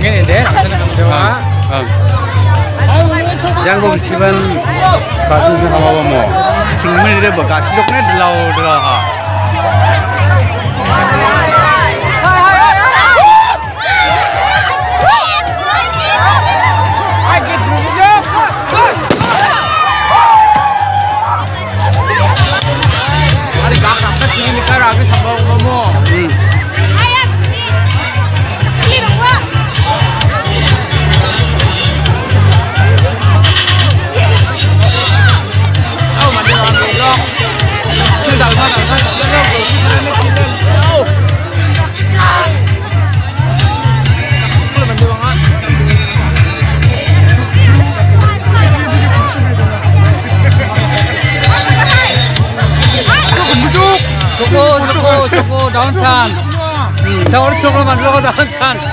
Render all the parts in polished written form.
ini deh, langsung dewa. Yang berciban kasus sama kamu, cingmen ini bekas joknya delau ha. Habis hamba kamu. Oh, mandi orang dok. Sudah mana? Mandi banget. Cukup, down chance. Down cukup mandlo down chance.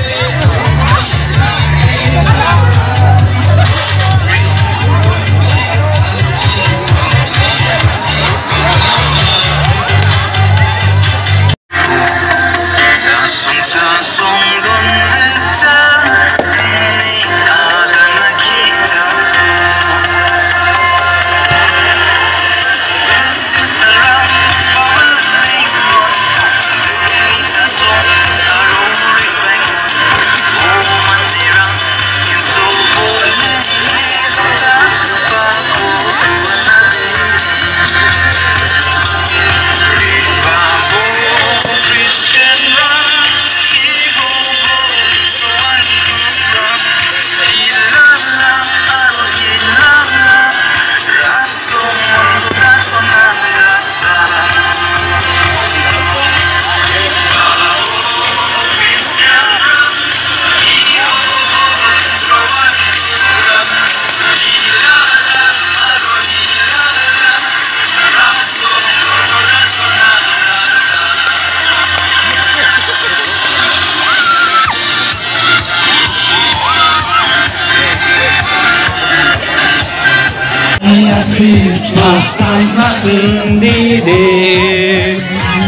Christmas tanpa endi deh.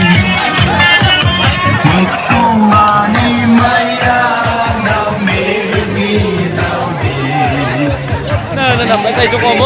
Maksumani maya namegi saudi. Nah, sampai tayo komo.